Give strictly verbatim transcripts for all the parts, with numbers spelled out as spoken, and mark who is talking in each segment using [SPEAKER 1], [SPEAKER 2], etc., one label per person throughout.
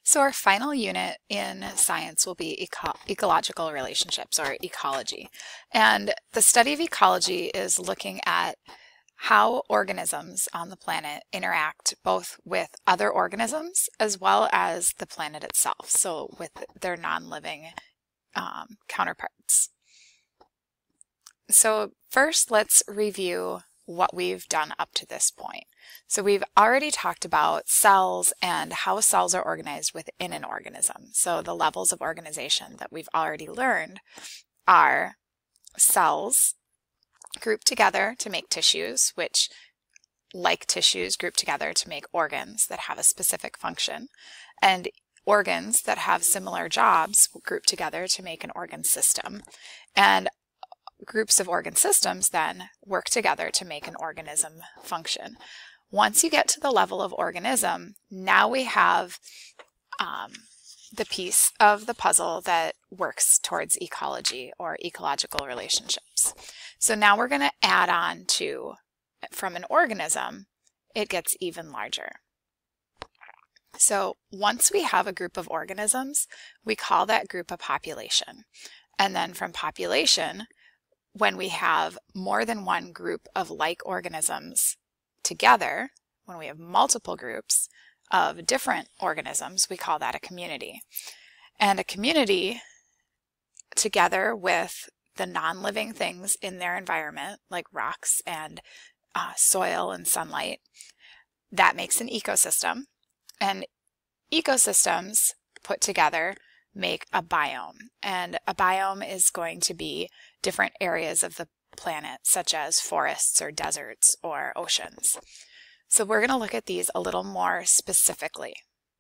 [SPEAKER 1] So our final unit in science will be eco ecological relationships, or ecology. And the study of ecology is looking at how organisms on the planet interact both with other organisms as well as the planet itself, so with their non-living um, counterparts. So first, let's review what we've done up to this point. So we've already talked about cells and how cells are organized within an organism. So the levels of organization that we've already learned are cells group together to make tissues, which, like tissues, group together to make organs that have a specific function, and organs that have similar jobs group together to make an organ system. And groups of organ systems then work together to make an organism function. Once you get to the level of organism, now we have um, the piece of the puzzle that works towards ecology or ecological relationships. So now we're going to add on to, from an organism, it gets even larger. So once we have a group of organisms, we call that group a population. And then from population, when we have more than one group of like organisms together, when we have multiple groups of different organisms, we call that a community. And a community, together with the non-living things in their environment, like rocks and uh, soil and sunlight, that makes an ecosystem. And ecosystems put together make a biome. And a biome is going to be different areas of the planet, such as forests or deserts or oceans. So we're going to look at these a little more specifically.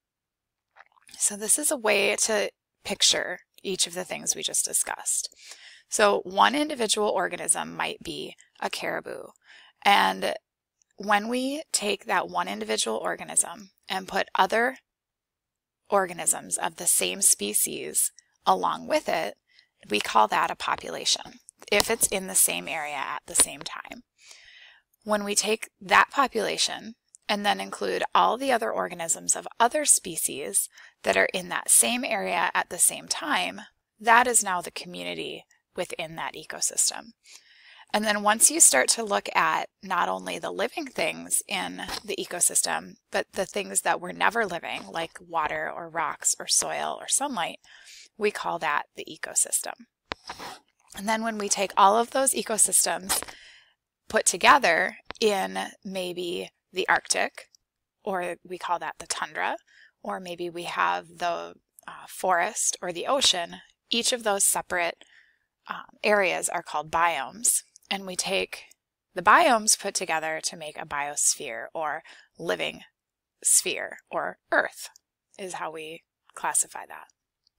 [SPEAKER 1] So this is a way to picture each of the things we just discussed. So one individual organism might be a caribou. And when we take that one individual organism and put other organisms of the same species along with it, we call that a population, if it's in the same area at the same time. When we take that population and then include all the other organisms of other species that are in that same area at the same time, that is now the community within that ecosystem. And then once you start to look at not only the living things in the ecosystem, but the things that were never living, like water or rocks or soil or sunlight, we call that the ecosystem. And then when we take all of those ecosystems put together in maybe the Arctic, or we call that the tundra, or maybe we have the uh, forest or the ocean, each of those separate um, areas are called biomes. And we take the biomes put together to make a biosphere, or living sphere, or Earth is how we classify that.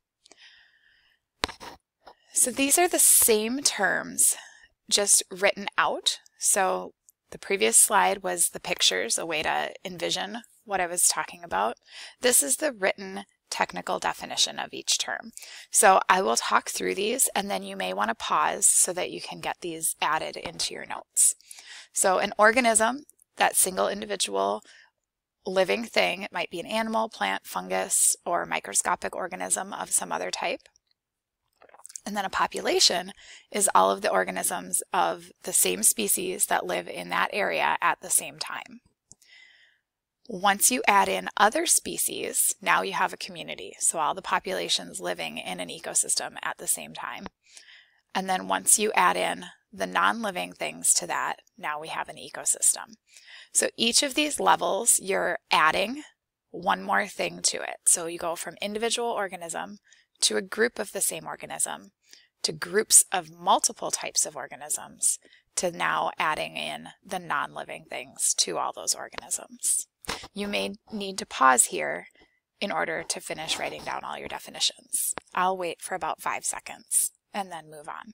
[SPEAKER 1] So these are the same terms, just written out. So the previous slide was the pictures, a way to envision what I was talking about. This is the written technical definition of each term. So I will talk through these, and then you may want to pause so that you can get these added into your notes. So an organism, that single individual living thing, it might be an animal, plant, fungus, or microscopic organism of some other type. And then a population is all of the organisms of the same species that live in that area at the same time. Once you add in other species, now you have a community. So all the populations living in an ecosystem at the same time. And then once you add in the non-living things to that, now we have an ecosystem. So each of these levels, you're adding one more thing to it. So you go from individual organism to a group of the same organism, to groups of multiple types of organisms, to now adding in the non-living things to all those organisms. You may need to pause here in order to finish writing down all your definitions. I'll wait for about five seconds and then move on.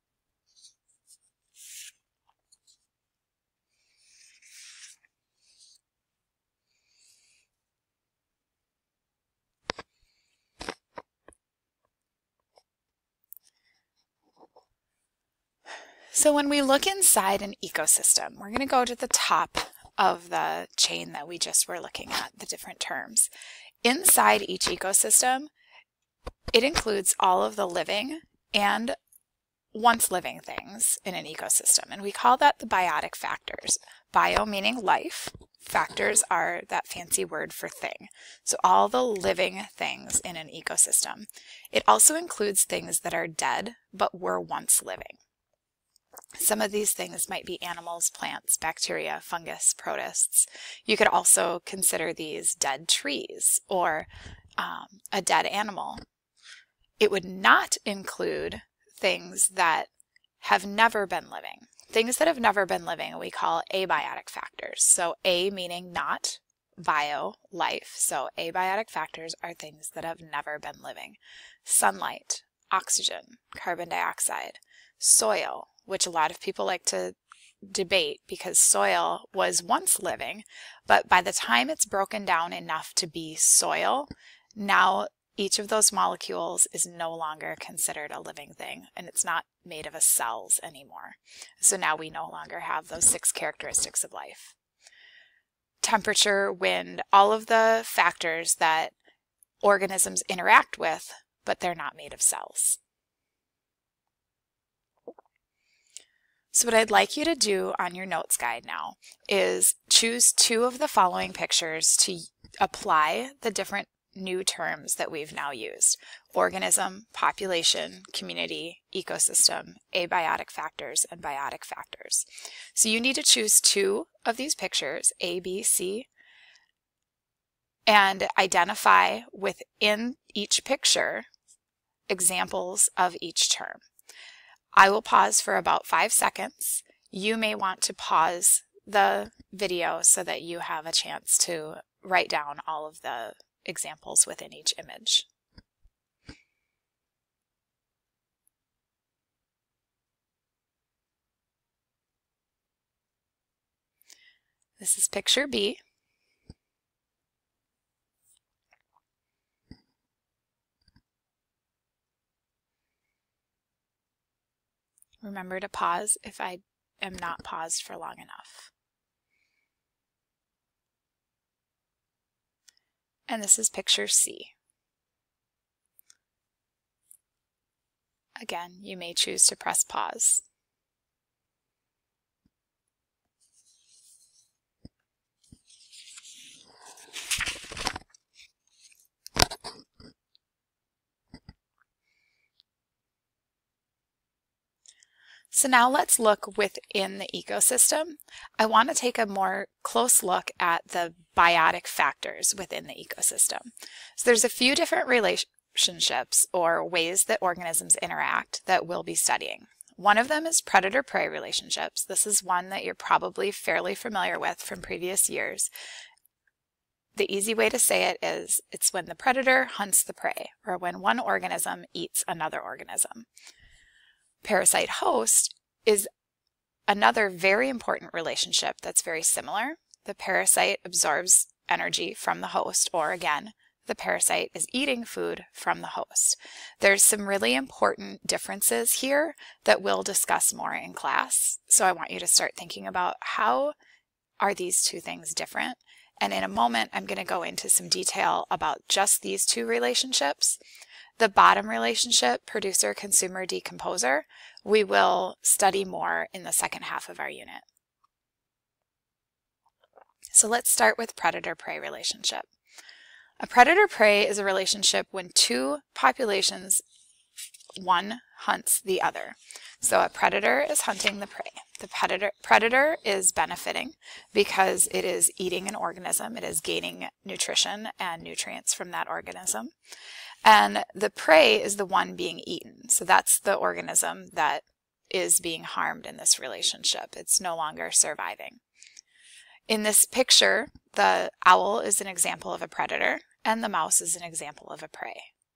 [SPEAKER 1] So when we look inside an ecosystem, we're going to go to the top of the chain that we just were looking at, the different terms. inside each ecosystem, it includes all of the living and once living things in an ecosystem, and we call that the biotic factors. Bio meaning life, factors are that fancy word for thing. So all the living things in an ecosystem. It also includes things that are dead but were once living. Some of these things might be animals, plants, bacteria, fungus, protists. You could also consider these dead trees or um, a dead animal. It would not include things that have never been living. Things that have never been living we call abiotic factors. So A meaning not, bio, life. So abiotic factors are things that have never been living. Sunlight, oxygen, carbon dioxide, soil, which a lot of people like to debate because soil was once living, but by the time it's broken down enough to be soil, now each of those molecules is no longer considered a living thing, and it's not made of a cells anymore. So now we no longer have those six characteristics of life. Temperature, wind, all of the factors that organisms interact with, but they're not made of cells. So what I'd like you to do on your notes guide now is choose two of the following pictures to apply the different new terms that we've now used: organism, population, community, ecosystem, abiotic factors, and biotic factors. So you need to choose two of these pictures, A, B, C, and identify within each picture examples of each term. I will pause for about five seconds. You may want to pause the video so that you have a chance to write down all of the examples within each image. This is picture B. Remember to pause if I am not paused for long enough. And this is picture C. Again, you may choose to press pause. So now let's look within the ecosystem. I want to take a more close look at the biotic factors within the ecosystem. So there's a few different relationships or ways that organisms interact that we'll be studying. One of them is predator-prey relationships. This is one that you're probably fairly familiar with from previous years. The easy way to say it is it's when the predator hunts the prey, or when one organism eats another organism. Parasite-host is another very important relationship that's very similar. The parasite absorbs energy from the host, or again, the parasite is eating food from the host. There's some really important differences here that we'll discuss more in class. So I want you to start thinking about how are these two things different. And in a moment, I'm going to go into some detail about just these two relationships. The bottom relationship, producer, consumer, decomposer, we will study more in the second half of our unit. So let's start with predator-prey relationship. A predator-prey is a relationship when two populations, one hunts the other. So a predator is hunting the prey. The predator, predator is benefiting because it is eating an organism. It is gaining nutrition and nutrients from that organism. And the prey is the one being eaten. So that's the organism that is being harmed in this relationship. It's no longer surviving. In this picture, the owl is an example of a predator, and the mouse is an example of a prey.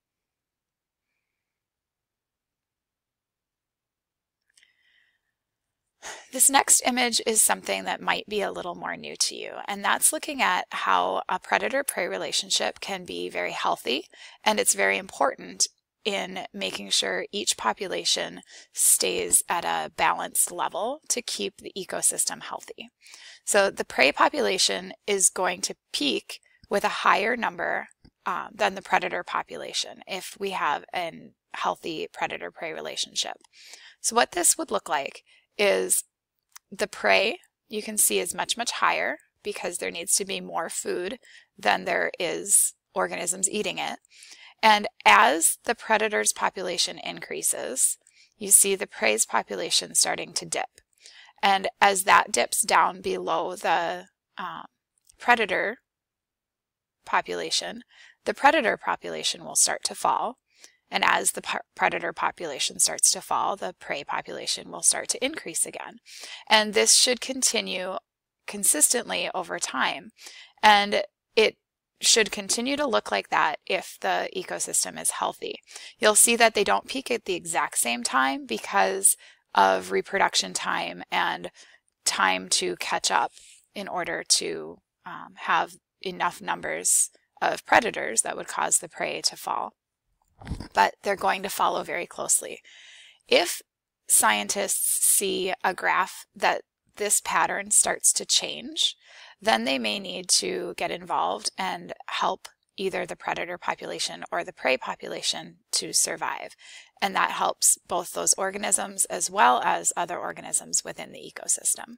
[SPEAKER 1] This next image is something that might be a little more new to you, and that's looking at how a predator-prey relationship can be very healthy, and it's very important in making sure each population stays at a balanced level to keep the ecosystem healthy. So the prey population is going to peak with a higher number um, than the predator population if we have a healthy predator-prey relationship. So what this would look like is the prey, you can see, is much, much higher because there needs to be more food than there is organisms eating it. And as the predator's population increases, you see the prey's population starting to dip. And as that dips down below the um, predator population, the predator population will start to fall. And as the predator population starts to fall, the prey population will start to increase again. And this should continue consistently over time. And it should continue to look like that if the ecosystem is healthy. You'll see that they don't peak at the exact same time because of reproduction time and time to catch up in order to um, have enough numbers of predators that would cause the prey to fall. But they're going to follow very closely. If scientists see a graph that this pattern starts to change, then they may need to get involved and help either the predator population or the prey population to survive. And that helps both those organisms as well as other organisms within the ecosystem.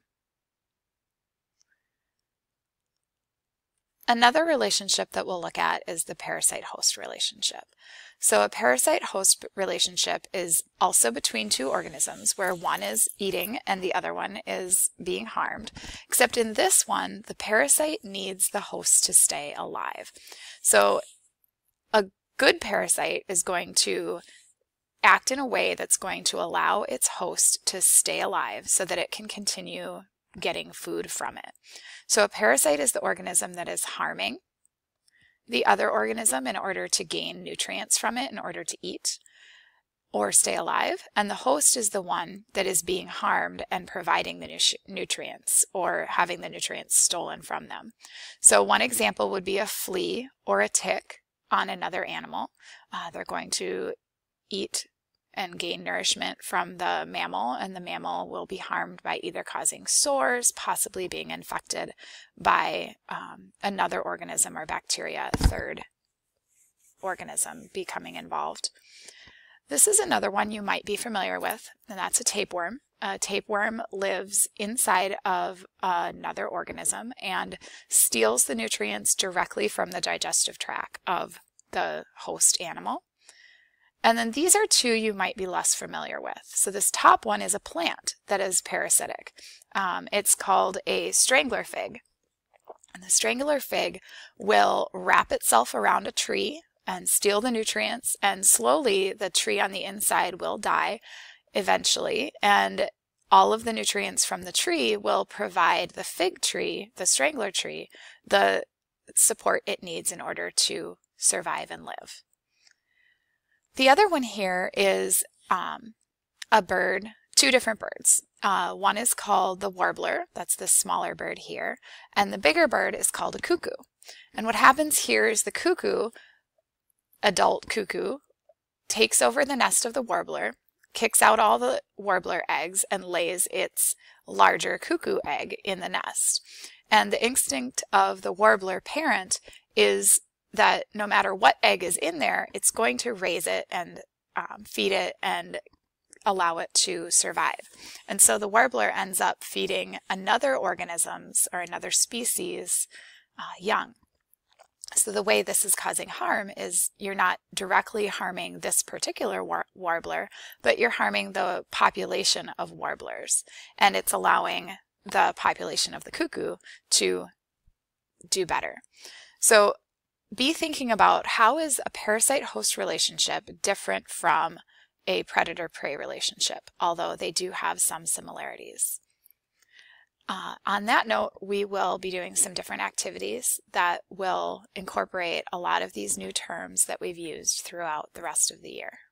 [SPEAKER 1] Another relationship that we'll look at is the parasite-host relationship. So a parasite-host relationship is also between two organisms where one is eating and the other one is being harmed, except in this one, the parasite needs the host to stay alive. So a good parasite is going to act in a way that's going to allow its host to stay alive so that it can continue getting food from it. So a parasite is the organism that is harming the other organism in order to gain nutrients from it in order to eat or stay alive, and the host is the one that is being harmed and providing the nutrients or having the nutrients stolen from them. So one example would be a flea or a tick on another animal. Uh, they're going to eat and gain nourishment from the mammal, and the mammal will be harmed by either causing sores, possibly being infected by um, another organism or bacteria, a third organism becoming involved. This is another one you might be familiar with, and that's a tapeworm. A tapeworm lives inside of another organism and steals the nutrients directly from the digestive tract of the host animal. And then these are two you might be less familiar with. So this top one is a plant that is parasitic. Um, it's called a strangler fig. And the strangler fig will wrap itself around a tree and steal the nutrients, and slowly the tree on the inside will die eventually, and all of the nutrients from the tree will provide the fig tree, the strangler tree, the support it needs in order to survive and live. The other one here is um, a bird, two different birds. Uh, one is called the warbler, that's the smaller bird here, and the bigger bird is called a cuckoo. And what happens here is the cuckoo, adult cuckoo, takes over the nest of the warbler, kicks out all the warbler eggs, and lays its larger cuckoo egg in the nest. And the instinct of the warbler parent is that no matter what egg is in there, it's going to raise it and um, feed it and allow it to survive. And so the warbler ends up feeding another organism's or another species uh, young. So the way this is causing harm is you're not directly harming this particular war warbler, but you're harming the population of warblers. And it's allowing the population of the cuckoo to do better. So be thinking about, how is a parasite-host relationship different from a predator-prey relationship, although they do have some similarities. Uh, on that note, we will be doing some different activities that will incorporate a lot of these new terms that we've used throughout the rest of the year.